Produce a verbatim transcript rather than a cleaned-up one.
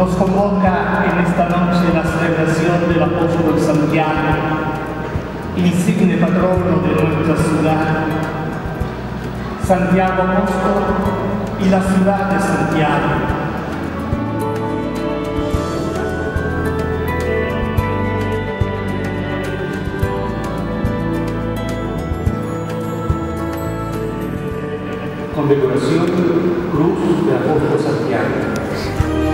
nos convoca en esta noche la celebración del apóstol Santiago, insigne patrono de nuestra ciudad. Santiago apóstol y la ciudad de Santiago. Condecoración Cruz de Apóstol Santiago.